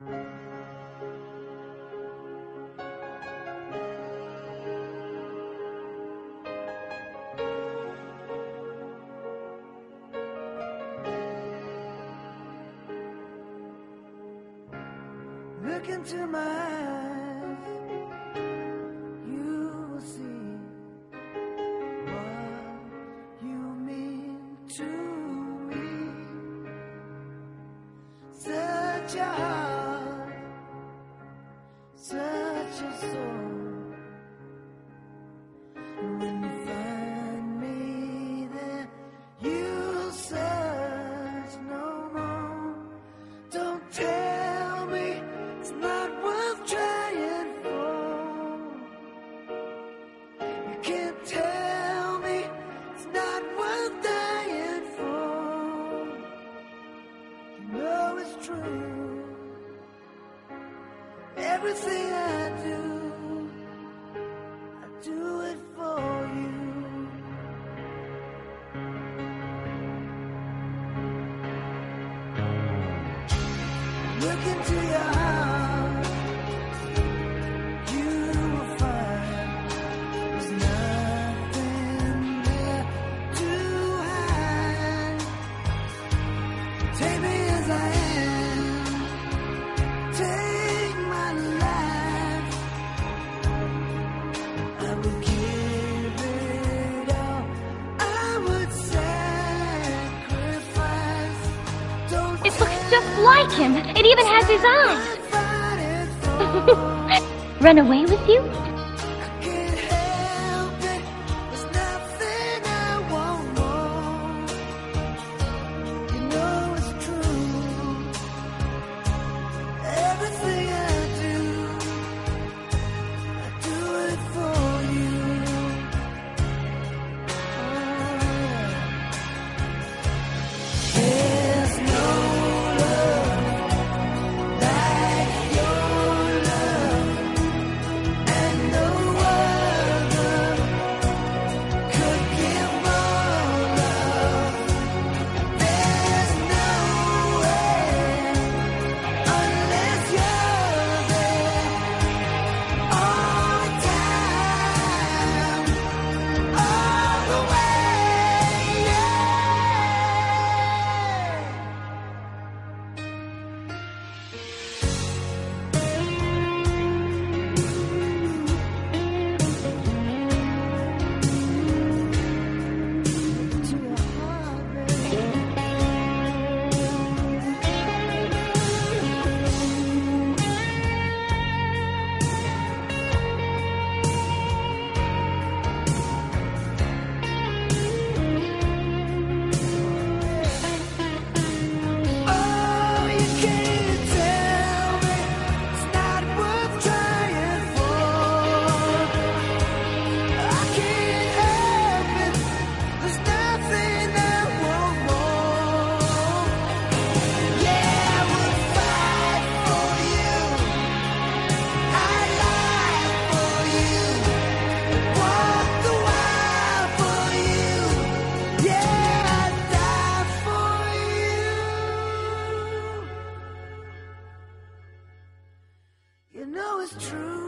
Look into my eyes, you will see what you mean to me. Such a heart, such a soul. And when you find me there, you'll search no more. Don't tell me it's not worth trying for. You can't tell me it's not worth dying for. You know it's true. Everything I do it for you. Look into your heart, you will find there's nothing there to hide. Take me as I am, take my life. I would give it all, I would sacrifice. Don't It looks just like him. It even has his eyes. Run away with you? can't help it. There's nothing I won't want. You know it's true. Everything I do it for you. There's no love like your love, and no other could give more love. There's no way unless you're there all the time, all the way. Yeah. To your heart, baby. Oh, you can't tell me it's not worth trying for. I can't help it. There's nothing I want more. Yeah, I would fight for you. I lie for you. Walk the wild for you. Yeah, I'd die for you. You know it's true.